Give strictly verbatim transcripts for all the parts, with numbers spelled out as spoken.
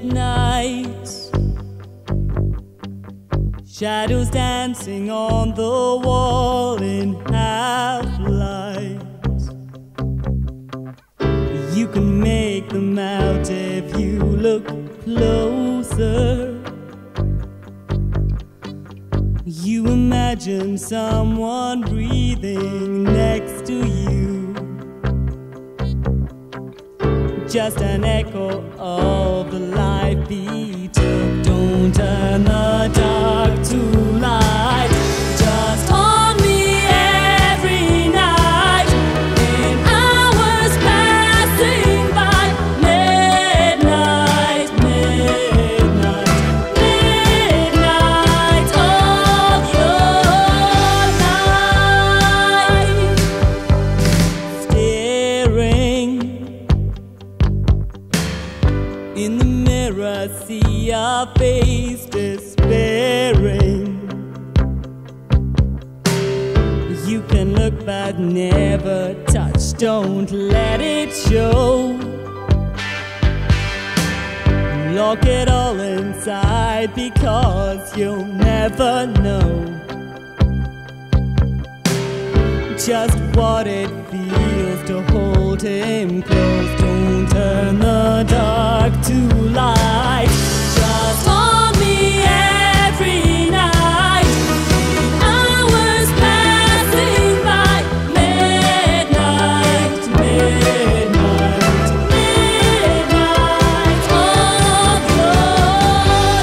midnight, shadows dancing on the wall in half light. You can make them out if you look closer. You imagine someone breathing next to you, just an echo of the life he took. Don't turn the dark to light, just hold me every night in hours passing by. Midnight, midnight, midnight of your life. Staring in the mirror, see your face despairing. You can look but never touch, don't let it show. Lock it all inside because you'll never know just what it feels to hold him close. Don't turn the dark to light, just hold me every night, hours passing by. Midnight, midnight, midnight of your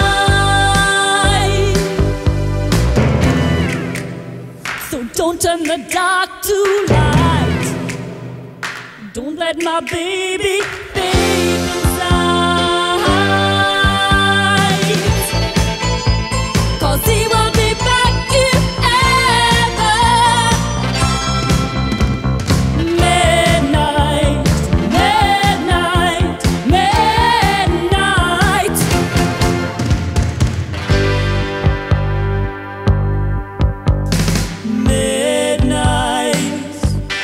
life. So don't turn the dark to light, don't let my baby fade inside, 'cause he won't be back if ever. Midnight, midnight, midnight. Midnight,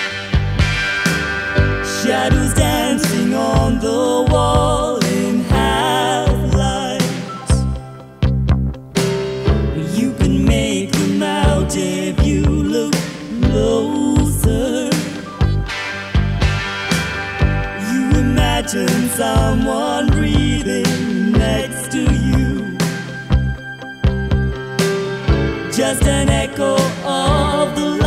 shadows dancing on the wall in half light. You can make them out if you look closer. You imagine someone breathing next to you, just an echo of the